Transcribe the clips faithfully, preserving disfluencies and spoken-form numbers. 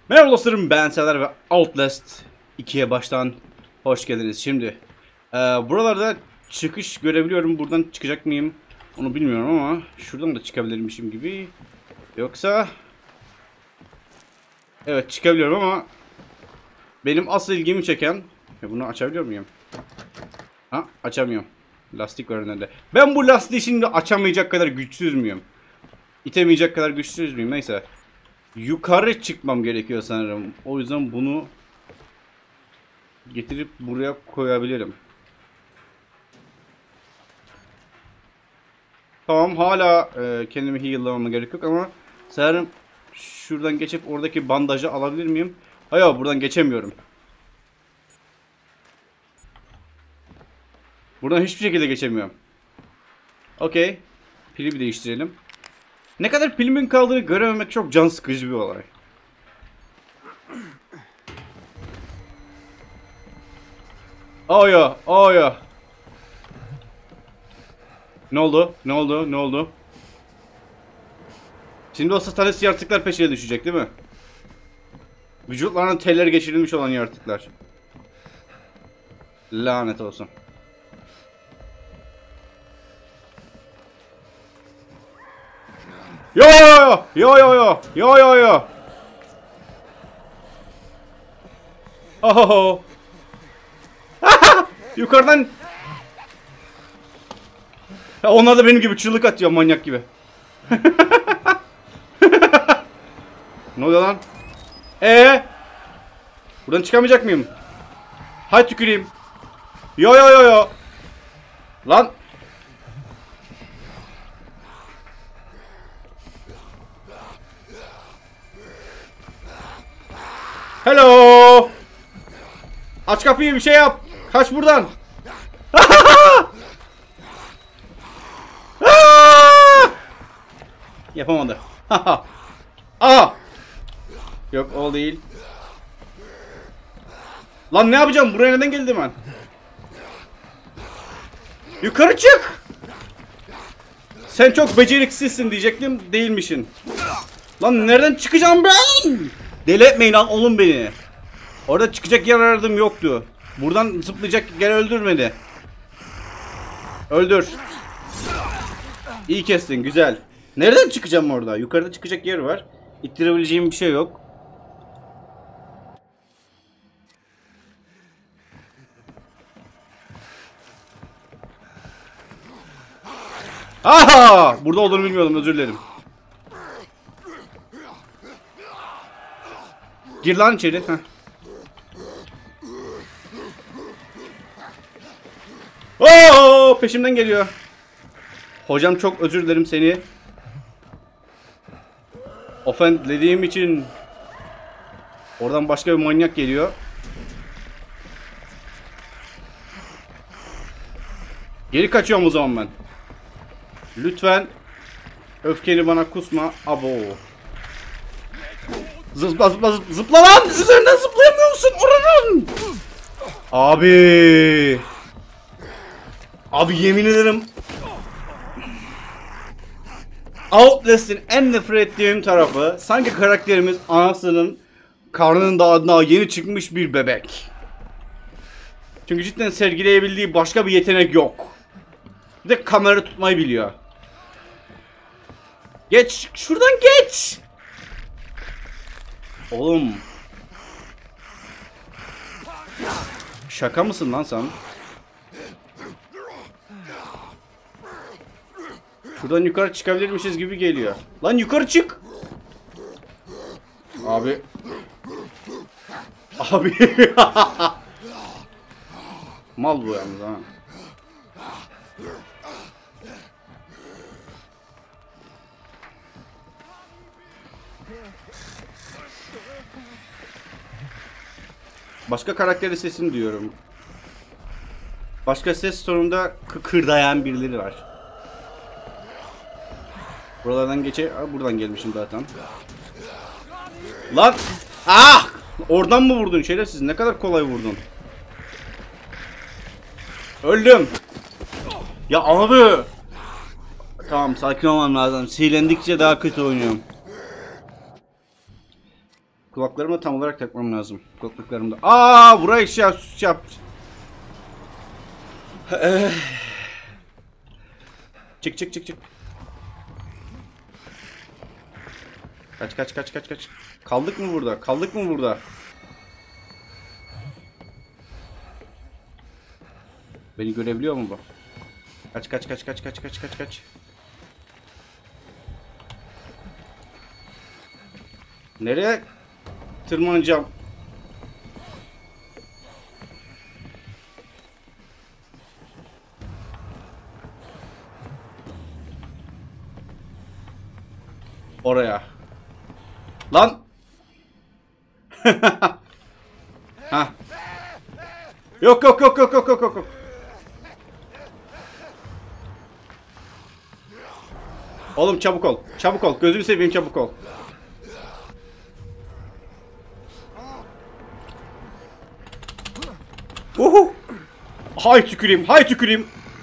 Merhaba dostlarım, ben Serdar ve Outlast ikiye baştan hoş geldiniz. Şimdi e, buralarda çıkış görebiliyorum. Buradan çıkacak mıyım onu bilmiyorum ama şuradan da çıkabilirmişim gibi. Yoksa evet çıkabiliyorum ama benim asıl ilgimi çeken ya, bunu açabiliyor muyum? Ha, açamıyorum. Lastik var önünde. Ben bu lastiği şimdi açamayacak kadar güçsüz müyüm? İtemeyecek kadar güçsüz müyüm? Neyse. Yukarı çıkmam gerekiyor sanırım. O yüzden bunu getirip buraya koyabilirim. Tamam, hala e, kendimi heal'lamama gerek yok ama sanırım şuradan geçip oradaki bandajı alabilir miyim? Hayır, buradan geçemiyorum. Buradan hiçbir şekilde geçemiyorum. Okey. Pili bir değiştirelim. Ne kadar pilimin kaldığını görememek çok can sıkıcı bir olay. Oh ya, oh ya. Ne oldu? Ne oldu? Ne oldu? Şimdi o satanist yaratıklar peşine düşecek değil mi? Vücutlarına teller geçirilmiş olan yaratıklar. Lanet olsun. Yo yo yo yo yo yo yo yo. Oho. Yukarıdan. Ya onlar da benim gibi çığlık atıyor, manyak gibi. Ne oluyor lan? Ee? Buradan çıkamayacak mıyım? Hay tüküreyim. Yo yo yo yo. Lan. Hello. Aç kapıyı, bir şey yap. Kaç buradan. Yapamadı. Aa! Yok, o değil. Lan ne yapacağım? Buraya neden geldim ben? Yukarı çık. Sen çok beceriksizsin diyecektim, değilmişsin. Lan nereden çıkacağım ben? Deli etmeyin lan oğlum beni. Orada çıkacak yer aradım, yoktu. Buradan zıplayacak yer öldürmedi. Öldür. İyi kestin, güzel. Nereden çıkacağım orada? Yukarıda çıkacak yer var. İttirebileceğim bir şey yok. Aha! Burada olduğunu bilmiyordum, özür dilerim. Gir lan içeri. Heh. Oo, peşimden geliyor. Hocam çok özür dilerim seni offendlediğim için. Oradan başka bir manyak geliyor. Geri kaçıyorum o zaman ben. Lütfen öfkeni bana kusma. Abo. Zıpla zıpla zıpla, zıpla lan! Üzerinden zıplayamıyor musun oranın? Abi. Abi yemin ederim. Outlast'in en nefret ettiğim tarafı, sanki karakterimiz anasının karnının daha yeni çıkmış bir bebek. Çünkü cidden sergileyebildiği başka bir yetenek yok. Bir de kamera tutmayı biliyor. Geç şuradan, geç. Oğlum. Şaka mısın lan sen? Şuradan yukarı çıkabilirmişiz gibi geliyor. Lan yukarı çık. Abi. Abi. Mal bu yalnız ha. Başka karakteri sesini duyuyorum. Başka ses tonunda kıkırdayan birileri var. Buralardan geçe... Aa, buradan gelmişim zaten. Lan! Ah! Oradan mı vurdun şerefsiz? Ne kadar kolay vurdun. Öldüm. Ya abi! Tamam, sakin olmam lazım. Sinirlendikçe daha kötü oynuyorum. Kulaklarımı tam olarak takmam lazım. Kulaklıklarımda. Aa, buraya şey yap. Şey yap. Çık çık çık çık. Kaç kaç kaç kaç kaç. Kaldık mı burada? Kaldık mı burada? Beni görebiliyor mu bu? Kaç kaç kaç kaç kaç kaç kaç kaç. Nereye tırmanacağım? Oraya. Lan. Ha. Yok yok yok yok yok yok yok. Oğlum çabuk ol. Çabuk ol. Gözünü seveyim, çabuk ol. Uhu. Hay tüküreyim. Hay tüküreyim.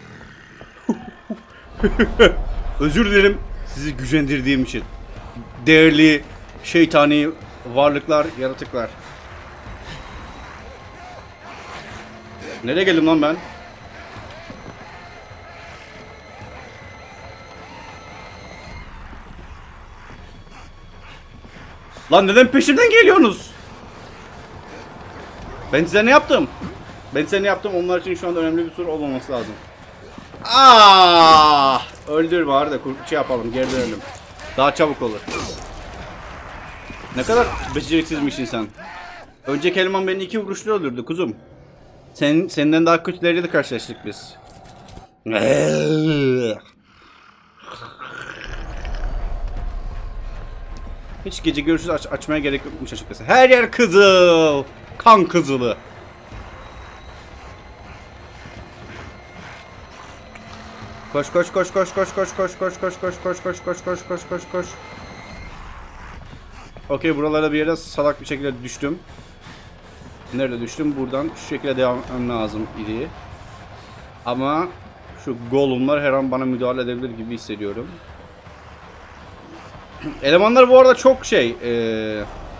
Özür dilerim sizi gücendirdiğim için. Değerli şeytani varlıklar, yaratıklar. Nereye geldim lan ben? Lan neden peşimden geliyorsunuz? Ben size ne yaptım? Ben size ne yaptım? Onlar için şu anda önemli bir soru olmaması lazım. Aa! Öldür bari de şey yapalım, geri dönelim. Daha çabuk olur. Ne kadar beceriksizmişsin sen. Önceki eleman beni iki vuruşla öldürdü kuzum. Sen, senden daha kötüleriyle karşılaştık biz. Hiç gece görüşürüz aç açmaya gerek yokmuş açıkçası. Her yer kızıl. Kan kızılı. Koş koş koş koş koş koş koş koş koş koş koş koş koş koş koş koş koş. Okey, buralara bir yere salak bir şekilde düştüm. Nerede düştüm? Buradan şu şekilde devam etmem lazım idi. Ama şu golumlar her an bana müdahale edebilir gibi hissediyorum. Elemanlar bu arada çok şey ee,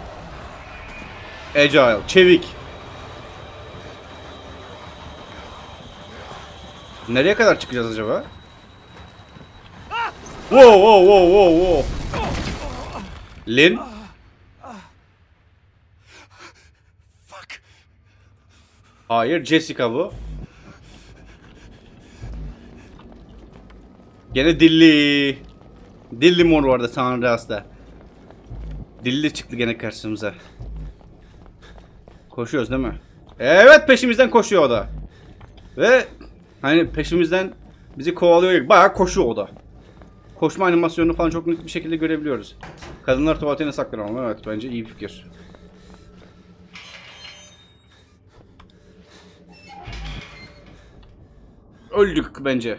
agile, çevik. Nereye kadar çıkacağız acaba? Wow wow wow wow wow. Lin. Hayır, Jessica bu. Gene dilli. Dilli mor vardı Tanrı hasta. Dilli çıktı gene karşımıza. Koşuyoruz değil mi? Evet, peşimizden koşuyor o da. Ve hani peşimizden bizi kovalıyor. Bayağı koşuyor o da. Koşma animasyonunu falan çok net bir şekilde görebiliyoruz. Kadınlar tuvaletine saklanalım. Evet, bence iyi bir fikir. Öldük bence.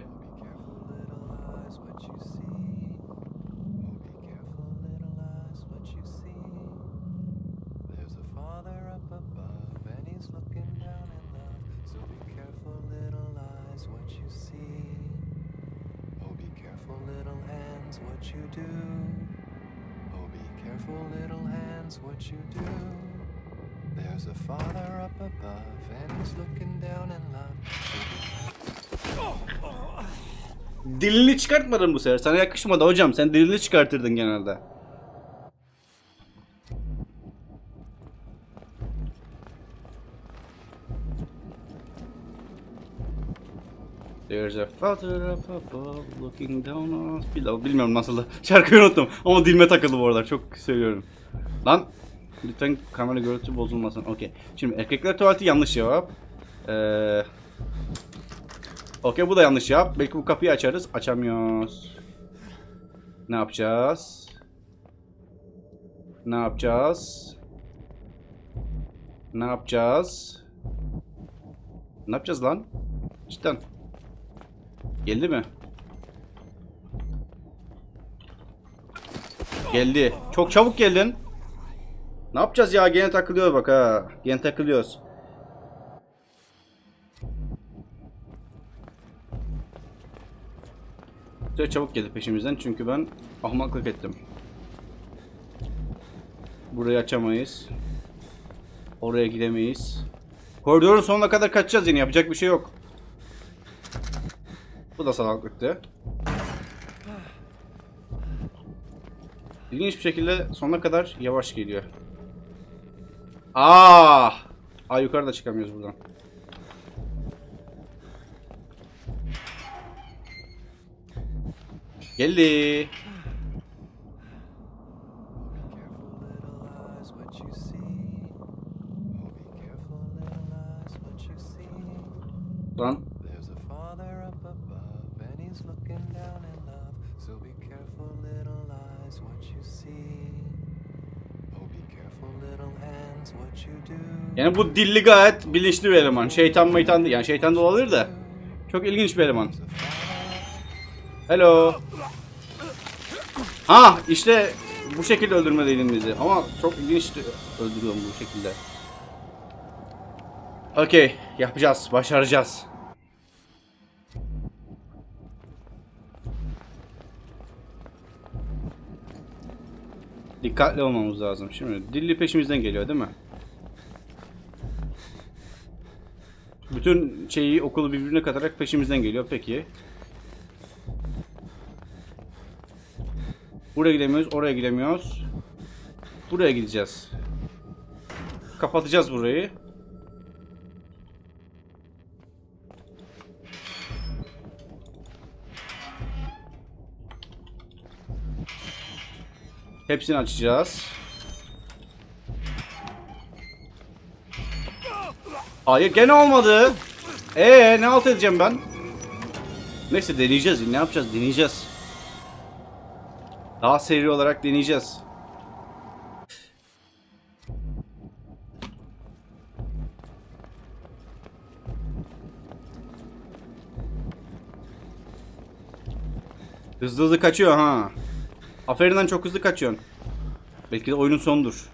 What you do. There's a father up above and he's looking down in love. Dilini çıkartmadın bu sefer. Sana yakışmadı hocam. Sen dilini çıkartırdın genelde. There's a father up above looking down on us below. Bilmiyorum nasıl da. Şarkıyı unuttum. Ama dilime takıldı bu aralar. Çok seviyorum. Lan. Lütfen kamera görüntüsü bozulmasın. Okey. Şimdi erkekler tuvaleti yanlış cevap. Ee, Okey, bu da yanlış cevap. Belki bu kapıyı açarız. Açamıyoruz. Ne yapacağız? Ne yapacağız? Ne yapacağız? Ne yapacağız lan? Cidden. Geldi mi? Geldi. Çok çabuk geldin. Ne yapacağız ya? Gene takılıyor bak ha. Gene takılıyoruz. Çok çabuk geldi peşimizden çünkü ben ahmaklık ettim. Burayı açamayız. Oraya gidemeyiz. Koridorun sonuna kadar kaçacağız yine. Yapacak bir şey yok. Bu da salaklıktı. İlginç bir şekilde sonuna kadar yavaş geliyor. Aa! Aa, yukarıda çıkamıyoruz buradan. Geldi. Lan. There's a father up above and he's looking down in love. So be careful, little eyes, what you see. Oh, be careful, little hands, what you do. Yani bu dilli gayet bilinçli bir eleman. Şeytan maytan yani şeytan da olabilir de. Çok ilginç bir eleman. Hello. Ha işte bu şekilde öldürmeliydin bizi. Ama çok ilginç öldürüyorum bu şekilde. Okey, yapacağız, başaracağız. Dikkatli olmamız lazım. Şimdi dilli peşimizden geliyor değil mi? Bütün şeyi okulu birbirine katarak peşimizden geliyor. Peki. Buraya gidemiyoruz, oraya gidemiyoruz. Buraya gideceğiz. Kapatacağız burayı. Hepsini açacağız. Hayır gene olmadı. Ee ne alt edeceğim ben? Neyse deneyeceğiz. Ne yapacağız? Deneyeceğiz. Daha seri olarak deneyeceğiz. Hızlı hızlı kaçıyor ha. Aferin lan, çok hızlı kaçıyorsun. Belki de oyunun sonudur.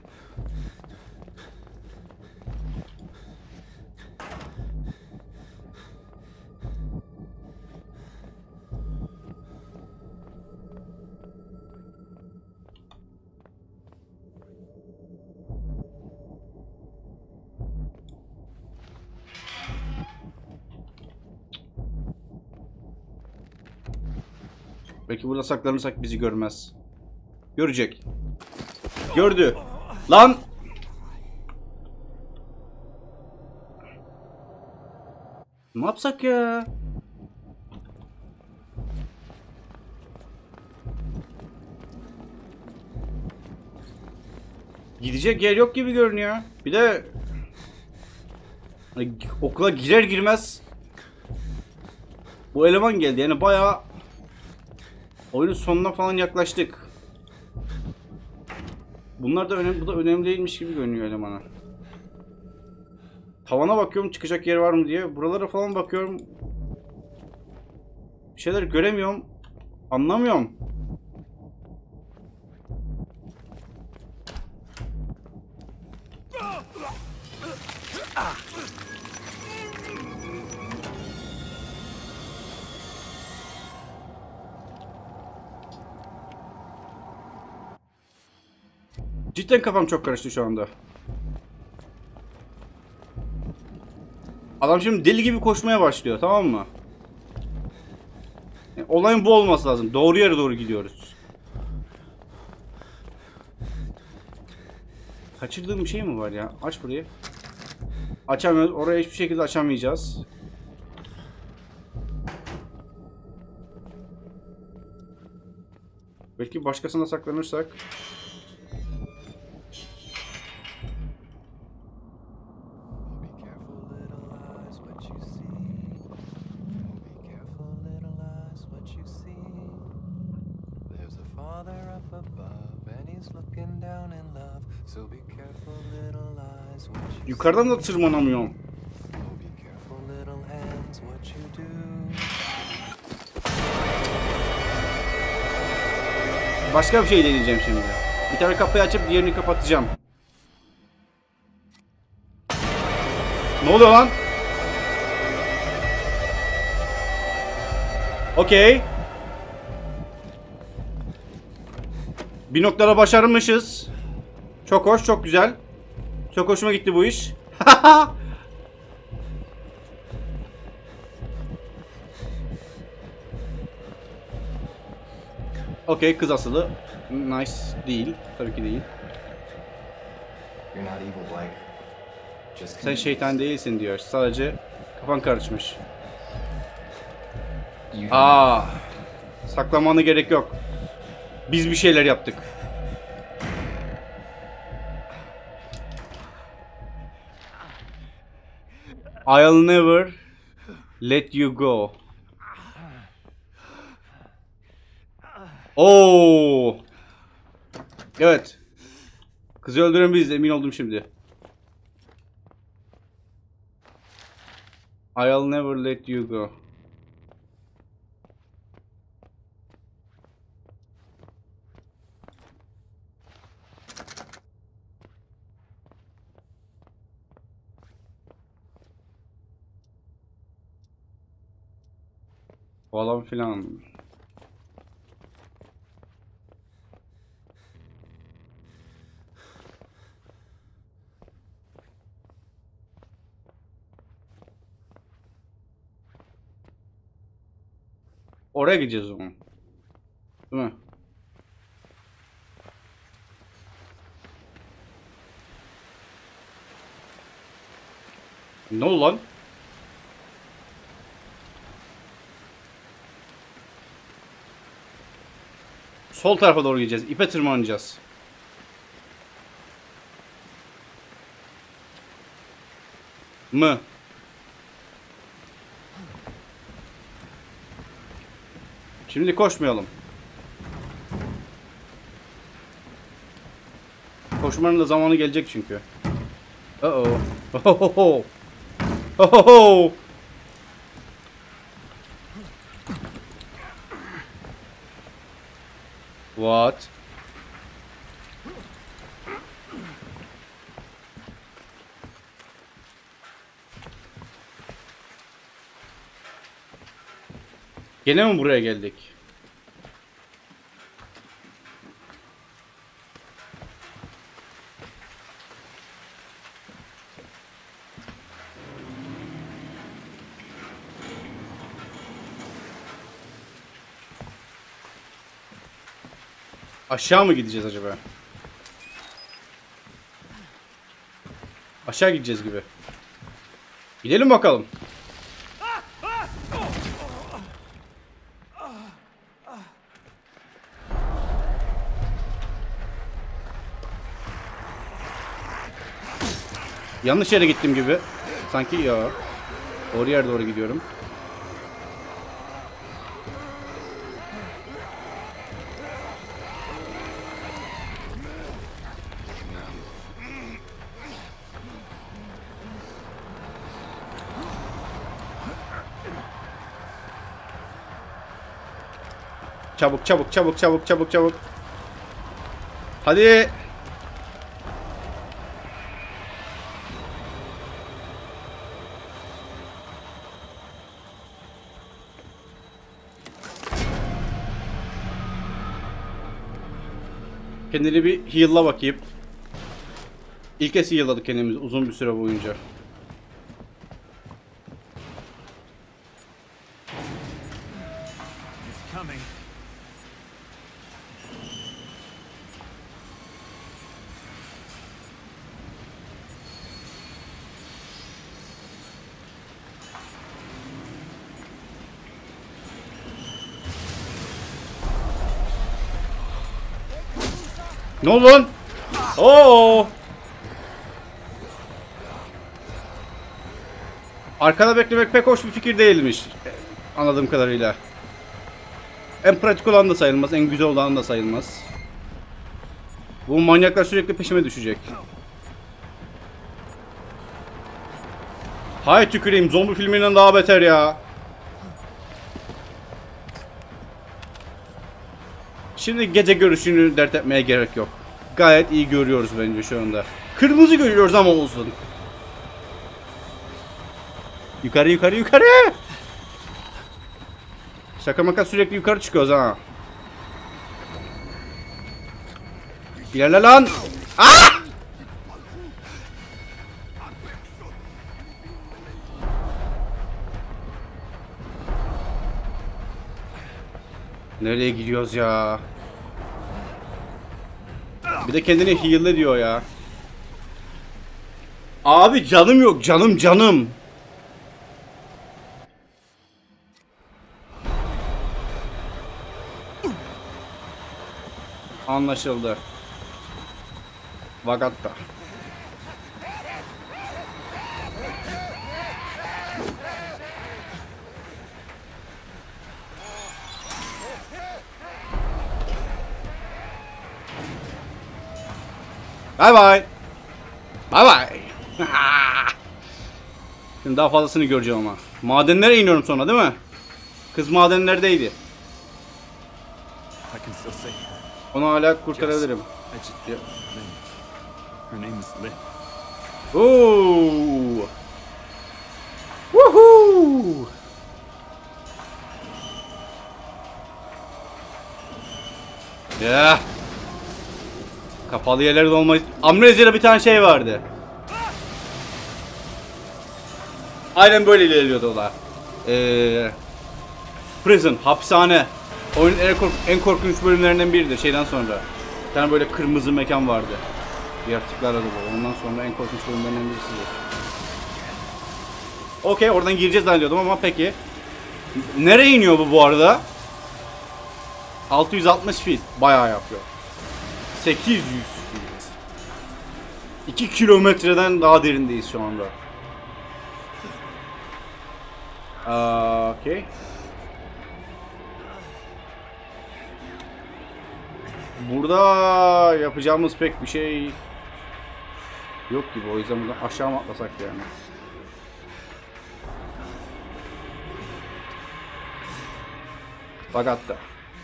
Belki burada saklanırsak bizi görmez. Görecek. Gördü. Lan! Ne yapsak ya? Gidecek yer yok gibi görünüyor. Bir de okula girer girmez bu eleman geldi. Yani bayağı oyunun sonuna falan yaklaştık. Bunlar da önemli, bu da önemli değilmiş gibi görünüyor elemana. Tavana bakıyorum çıkacak yer var mı diye. Buralara falan bakıyorum. Bir şeyler göremiyorum. Anlamıyorum. Cidden kafam çok karıştı şu anda. Adam şimdi deli gibi koşmaya başlıyor, tamam mı? Yani olayın bu olması lazım. Doğru yere doğru gidiyoruz. Kaçırdığım bir şey mi var ya? Aç burayı. Açamıyoruz. Oraya hiçbir şekilde açamayacağız. Belki başkasına saklanırsak. Yukarıdan da tırmanamıyorum. Başka bir şey deneyeceğim şimdi. Bir tane kapıyı açıp diğerini kapatacağım. Ne oluyor lan? Okey. Bir noktada başarmışız. Çok hoş, çok güzel. Çok hoşuma gitti bu iş. Okey, kız asılı. Nice değil. Tabii ki değil. You're not evil, Blake. Just Sen şeytan değilsin diyor. Sadece kafan karışmış. You Aa, saklamana gerek yok. Biz bir şeyler yaptık. I'll never let you go. Oo. Evet. Kızı öldüren biz, emin oldum şimdi. I'll never let you go. Falan filan. Oraya gideceğiz o zaman. Değil mi? Ne oldu lan? Sol tarafa doğru gideceğiz. İpe tırmanacağız. Mı? Şimdi koşmayalım. Koşmanın da zamanı gelecek çünkü. Uh oh. Ohoho. Ohoho. What? Gene mi buraya geldik? Aşağı mı gideceğiz acaba? Aşağı gideceğiz gibi. Gidelim bakalım. Yanlış yere gittim gibi. Sanki ya. Doğru yere doğru gidiyorum. Çabuk çabuk çabuk çabuk çabuk çabuk. Hadi. Kendini bir heal'la bakayım. İlk kez heal'ladık kendimizi uzun bir süre boyunca. Ne oldu lan? Oo! Arkada beklemek pek hoş bir fikir değilmiş. Anladığım kadarıyla. En pratik olan da sayılmaz, en güzel olan da sayılmaz. Bu manyaklar sürekli peşime düşecek. Hay tüküreyim, zombi filminden daha beter ya. Şimdi gece görüşünü dert etmeye gerek yok. Gayet iyi görüyoruz bence şu anda. Kırmızı görüyoruz ama olsun. Yukarı yukarı yukarı. Şaka maka sürekli yukarı çıkıyoruz ha. İlerle lan. Ah! Nereye gidiyoruz ya? Bir de kendini heal'le diyor ya. Abi canım yok, canım canım. Anlaşıldı. Vagatta. Bye bye. Bye bye. Şimdi daha fazlasını göreceğim ama. Madenlere iniyorum sonra değil mi? Kız madenlerdeydi. I can still say Onu hala kurtarabilirim. I just, Lynn. Her name is Lynn. Ooh. Woohoo. Ya. Kapalı yerlerde olmayı... Amnezya'da bir tane şey vardı. Aynen böyle ilerliyordu o da. Ee, Prison, hapishane. Oyunun en, kork en korkunç bölümlerinden biridir şeyden sonra. Bir tane böyle kırmızı mekan vardı. Yaratıklarla dolu. Ondan sonra en korkunç bölümlerinden birisidir. Okey, oradan gireceğiz zannediyordum ama peki. Nereye iniyor bu bu arada? altı yüz altmış feet. Bayağı yapıyor. sekiz yüz feet. iki kilometreden daha derindeyiz şu anda. Okey. Burada yapacağımız pek bir şey yok gibi, o yüzden buradan aşağı mı atlasak yani? Bagatta.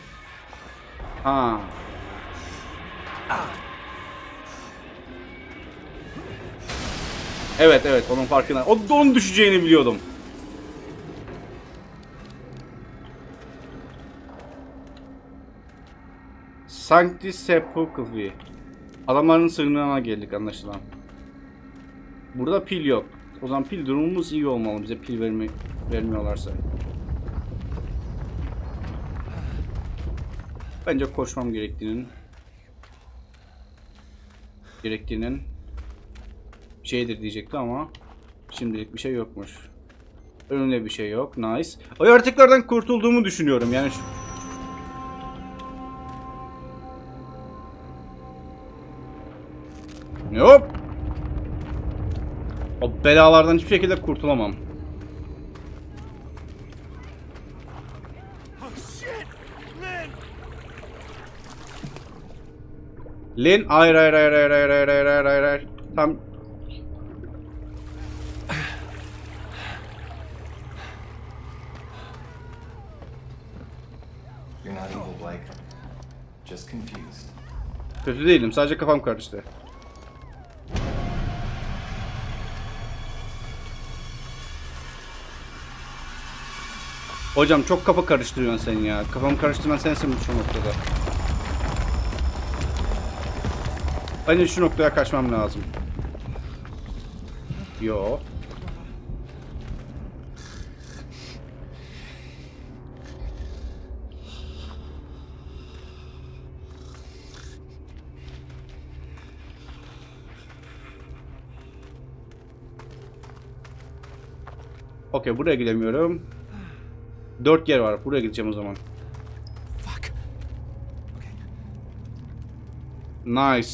Ha. Evet evet, onun farkında. O don düşeceğini biliyordum. Sancti Sepulchre. Adamların sığınağına geldik anlaşılan. Burada pil yok. O zaman pil durumumuz iyi olmalı, bize pil vermi vermiyorlarsa. Bence koşmam gerektiğinin gerektiğinin şeydir diyecekti ama şimdilik bir şey yokmuş. Önümde bir şey yok. Nice. O yaratıklardan kurtulduğumu düşünüyorum. Yani şu... Hop. O belalardan hiçbir şekilde kurtulamam. Lynn, hayır hayır hayır hayır hayır hayır hayır hayır hayır hayır. Tam. You're not evil, Blake. Just confused. Kötü değilim, sadece kafam karıştı. Hocam çok kafa karıştırıyorsun sen ya. Kafamı karıştıran sensin şu noktada. Bence şu noktaya kaçmam lazım. Yo. Okey, buraya gidemiyorum. Dört yer var. Buraya gideceğim o zaman. Fuck. Okay. Nice.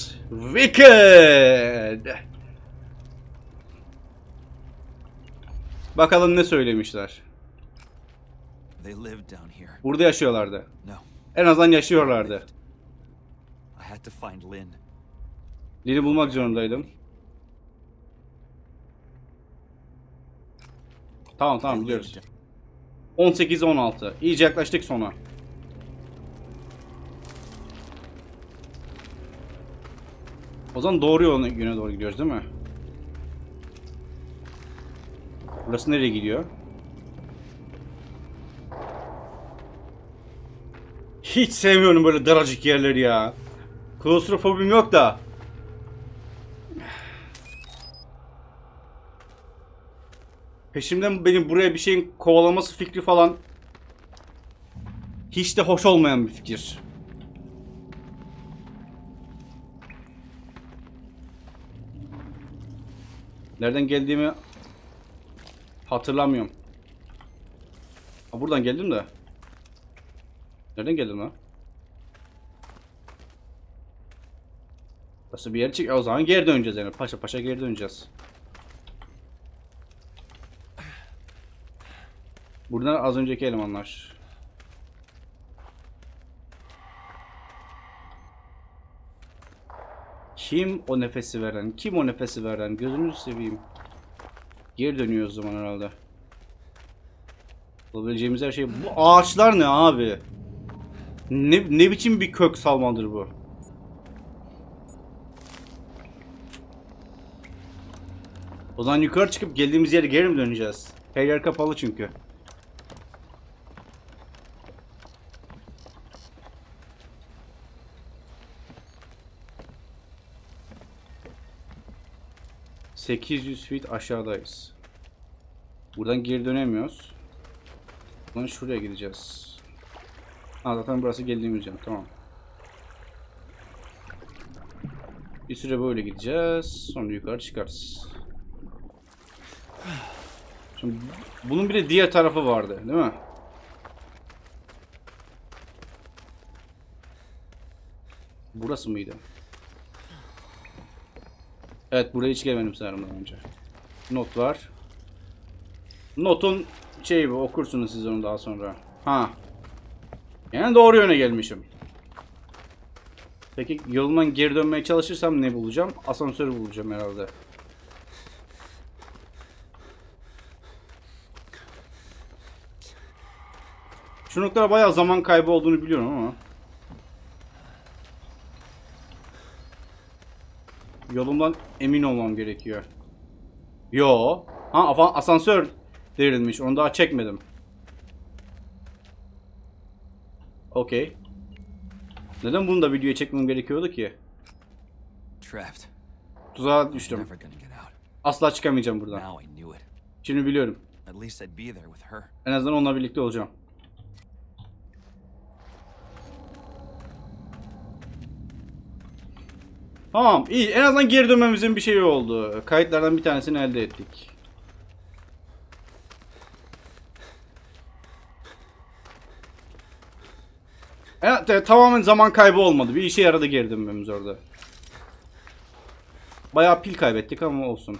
Wicked. Bakalım ne söylemişler. They lived down here. Burada yaşıyorlardı. No. En azından yaşıyorlardı. I had to find Lynn. Lynn'i bulmak zorundaydım. Tamam tamam biliyoruz. on sekiz on altı. İyice yaklaştık sona. O zaman doğru yolun yöne doğru gidiyoruz değil mi? Burası nereye gidiyor? Hiç sevmiyorum böyle daracık yerleri ya. Klostrofobim yok da. Peşimden benim buraya bir şeyin kovalaması fikri falan Hiç de hoş olmayan bir fikir. Nereden geldiğimi hatırlamıyorum. Ha, buradan geldim de. Nereden geldim lan? Nasıl bir yer çık? O zaman geri döneceğiz yani. Paşa paşa geri döneceğiz. Buradan az önceki elemanlar. Kim o nefesi veren? Kim o nefesi veren? Gözünüzü seveyim. Geri dönüyoruz o zaman herhalde. Bulabileceğimiz her şey. Bu ağaçlar ne abi? Ne, ne biçim bir kök salmadır bu? O zaman yukarı çıkıp geldiğimiz yere geri mi döneceğiz? Her yer kapalı çünkü. sekiz yüz feet aşağıdayız. Buradan geri dönemiyoruz. Buradan şuraya gideceğiz. Ha, zaten burası geldiğimiz yer. Tamam. Bir süre böyle gideceğiz. Sonra yukarı çıkarız. Şimdi bunun bir de diğer tarafı vardı, değil mi? Burası mıydı? Evet, buraya hiç gelmedim sanırım daha önce. Not var. Notun şeyi bu, okursunuz siz onu daha sonra. Ha. Yani doğru yöne gelmişim. Peki yolumdan geri dönmeye çalışırsam ne bulacağım? Asansörü bulacağım herhalde. Şu noktada bayağı zaman kaybı olduğunu biliyorum ama. Yolumdan emin olmam gerekiyor. Yo. Ha, asansör devrilmiş. Onu daha çekmedim. Okey. Neden bunu da videoya çekmem gerekiyordu ki? Tuzağa düştüm. Asla çıkamayacağım buradan. Şimdi biliyorum. En azından onunla birlikte olacağım. Tamam, iyi. En azından geri dönmemizin bir şeyi oldu. Kayıtlardan bir tanesini elde ettik. Evet, tamamen zaman kaybı olmadı. Bir işe yaradı geri dönmemiz orada. Bayağı pil kaybettik ama olsun.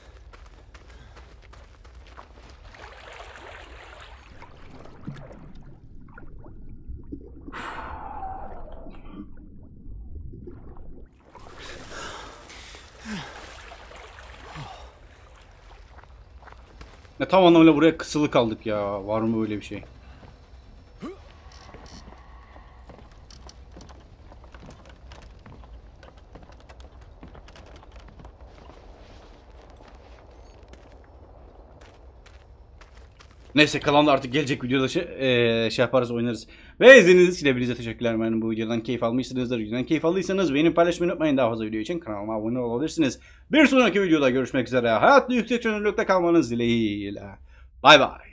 Ya tam anlamıyla buraya kısılı kaldık ya. Var mı böyle bir şey? Neyse, kalan da artık gelecek videoda şey, ee, şey yaparız, oynarız. Ve izlediğiniz için hepinize teşekkürler. Umarım bu videodan keyif almışsınızdır. Videodan keyif aldıysanız beğenip paylaşmayı unutmayın. Daha fazla video için kanalıma abone olabilirsiniz. Bir sonraki videoda görüşmek üzere. Hayatlı yüksek çözünürlükte kalmanız dileğiyle. Bay bay.